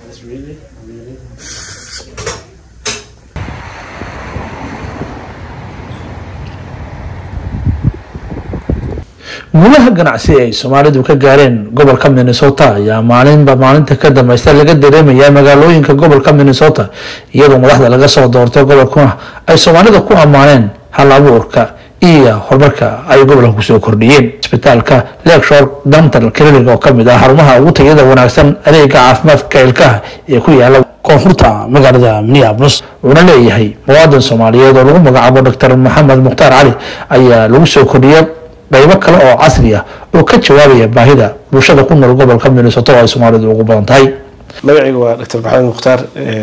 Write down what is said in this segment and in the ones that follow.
guulaha ganacsi ay Soomaalidu ka gaareen gobolka Minnesota ayaa maalinta ka dambaysta laga dareemayaa magaalooyinka gobolka Minnesota iyadoo madaxda laga soo doortay gobolka ay Soomaalida ku amaaneen hal abuurka iyo horumarka ay gobolka ku soo kordhiyeen. Isbitaalka Lakeshore Dental Clinic oo kamid ah xarumaha ugu tayada wanaagsan adeegga caafimaadka ilkaha ee ku yaala koonfurta magaalada Minneapolis wuxuuna leeyahay muwaadin Soomaaliyeed oo lagu magacaabo Dr. Maxamed Mukhtaar Cali ayaa lagu soo kordhiyay qaybo kale oo casri ah oo ka jawaabaya baahida bulshada ku nool gobolka Minnesota oo ay Soomaalidu ugu badan tahay. magacaygu waa Dr. Maxamed Mukhtaar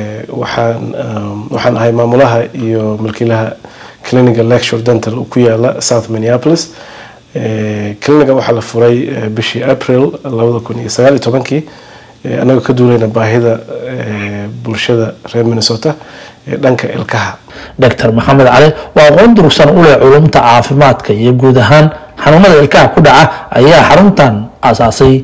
waxaan ahay maamulaha iyo milkiilaha clinic Lakeshore Dental ku yaala South Minneapolis. clinic waxa la furay bishii April 2019 anaga ka duulayna baahida bulshada reer Minnesota dhanka ilkaha. Dr. Maxamed Cali waa aqoon durugsan u leh culumta caafimaadka iyo guud ahaan xanuunada ilkaha ku dhaca ayaa xaruntan aasaasay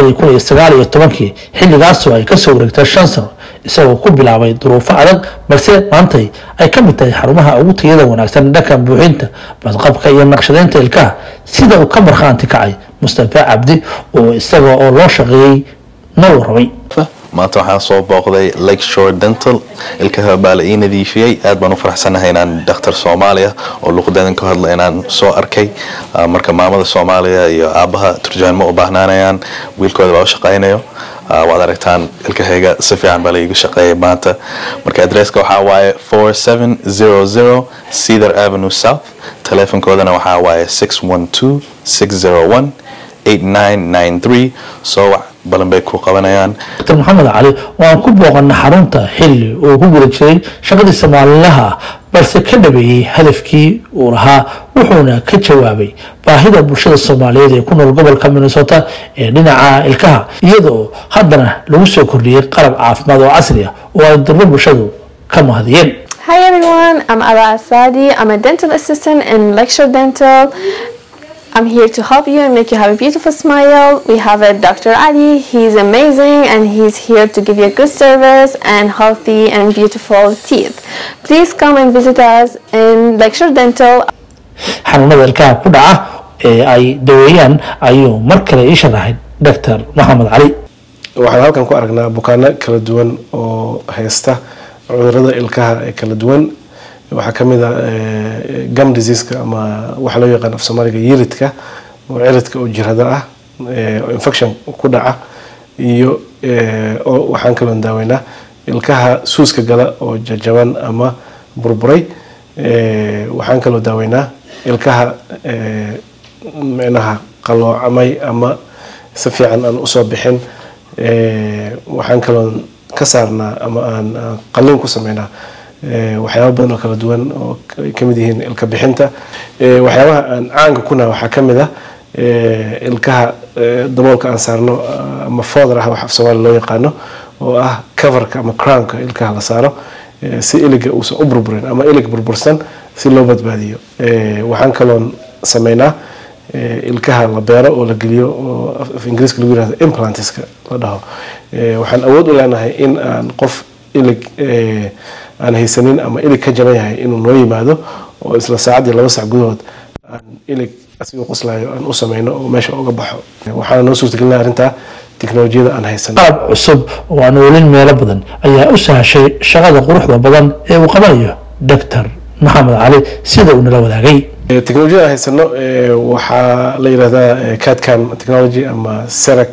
2019 xilligaas oo ay ka soo wareegtay 5 sano isagoo ku bilaabay duruufo adag balse maanta ay ka mid tahay xarumaha ugu tayada wanaagsan dhanka buuxinta badqabka iyo naqshadeynta ilkaha sida uu ka markhaanti kacay Mustafa Cabdi oo isaga oo loo shaqeeyay noo rabay. maanta waxaan soo booqday Lakeshore Dental ilkaha baa la ii nadiifiyay aad baan u faraxsanahay inaan dhakhtar Soomaaliya oo luqadan ka hadla inaan soo arkay marka maamada Soomaaliya iyo aabaha turjaan ma u baahnaanayaan wiilkooda baa u shaqeynayo waad aragtaan ilkahayga si fiican baa la iiga shaqeeyay maanta marka adresska waxaa waaye 4700 Cedar Avenue South telefonkoodana waxaa waaye 612 601 8993 soo balanbay ku qabanayaan. Dr. Maxamed Cali waan ku booqanay xarunta xilli oo ku guda jiray shaqadii Soomaalilaha balse ka dhabeeyay hadafkii uu lahaa wuxuuna ka jawaabay baahida bulshada Soomaaliyeed ee ku nool gobolka Minnesota ee dhinaca ilkaha iyadoo haddana lagu soo kordhiyay qalab caafimaad oo casri ah oo ay dadka bulshadu ka mahadiyeen. Hi everyone, I'm Ala Asadi. I'm a dental assistant in Lakeshore Dental. I'm here to help you and make you have a beautiful smile. We have a Dr. Ali. He's amazing and he's here to give you a good service and healthy and beautiful teeth. Please come and visit us in Lakeshore Dental. xanuunada ilkaha ku dhaca ee ay daweeyaan ayuu mar kale ii sharaxay Dr. Maxamed Cali. waxaan halkan ku aragnaa bukaano kala duwan oo haysta cudurrada ilkaha ee kala duwan waxa kamid ah gum disease ama waxa loo yaqaan af Soomaaliga yiridka oo ciridka oo jirada ah infection ku dhaca iyo waxaan kala daaweynaa ilkaha suuska gala oo jajaban ama burburay waxaan kala daaweynaa ilkaha macnaha qaloocamay ama si fiican aan u soo bixin waxaan kala ka saarnaa ama aan qalliin ku sameynaa waxyaabo badan oo kala duwan oo ay kamid yihiin ilka bixinta waxyaabaha aan caanka ku nahay waxa kamid ah ilkaha daboolka aan saarno ama fooder ah waxa Soomaali loo yaqaano oo ah coverka ama crownka ilkaha la saaro si iliga uu soo burburin ama ilig burbursan si loo badbaadiyo waxaan kaloon sameynaa ilkaha la beero oo la geliyo oo af Ingiriiska lagu yiraahdo implantiska la dhaho waxaan awood u leenahay in aan qof ilig aan haysanin ama ilig ka jaban yahay inuu noo yimaado oo isla saacadii 2 saac gudahood aan ilig asigoo qoslayo aan u sameeyno oo meesha uga baxo waxaan noo suurtagelinaa arinta tiknoolajiyada aan haysan qalab cusub oo aan oolin meelo badan ayaa u sahashay shaqada quruxda badan ee uu qabanayo Dr. Maxamed Cali sida uu nala wadaagay. tiknoolajiyada haysano waxa la yiraahdaa CAD/CAM technology ama CEREC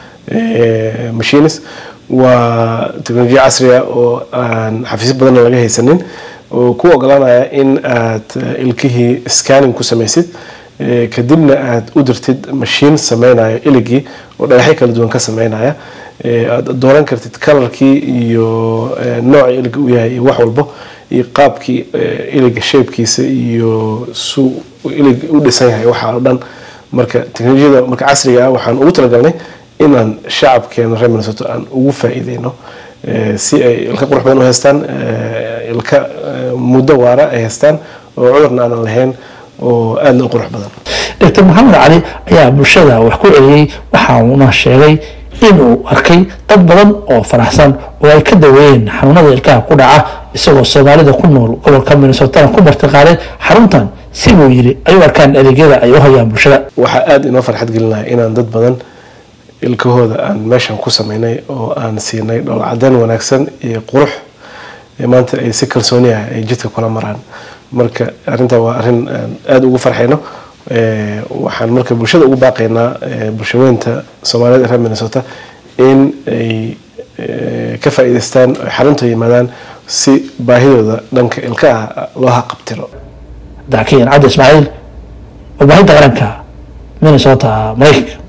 machines waa tiknoolajiya casri ah oo aan xafiis badan laga haysanin oo ku ogolaanaya in aad ilkihii scanning ku samaysid kadibna aad u dirtid machine sameynaya iligii oo dhagaxyo kala duwan ka sameynaya aad dooran kartid colorkii iyo nooca iliga uu yahay wax walba iyo qaabkii iliga shapekiisa iyo suu ilig u dhisan yahay waxa oo dhan marka tiknoolajiyada marka casriga ah waxaan ugu talagalnay inaan shacabkeena reer Minnesota aan ugu faa'iideyno si ay ilka qurux badan u haystaan ilka muddo waara ay haystaan oo cudurna aan lahayn oo aad u qurux badan. Dr. Maxamed Cali ayaa bulshada wax ku celiyay waxa uu sheegay inuu arkay dad badan oo faraxsan oo ay ka daweeyeen xanuunada ilkaha ku dhaca isagoo Soomaalida ku nool gobolka Minnesota ku martiqaaday xaruntan si uu yiri ay arkaan adeegyada ay u hayaan bulshada. waxa aad inoo farxad gelinaya inaan dad badan ilkahooda aan meeshan ku sameynay oo aan siinay dhol cadaan wanaagsan iyo qurux maanta ay si kalsooni ah ay jidka kula maraan. marka arinta waa arin aad ugu farxayno waxaan marka bulshada ugu baaqaynaa bulshadeenta Soomaaliyeed ee Minnesota in ay ka faa'iideystaan xarunta yimaadaan si baahidooda dhanka ilkaha loo haqabtiro. Dakiin Cabdi Ismaaciil, warbaahinta qaranka Minnesota, Mareykanka.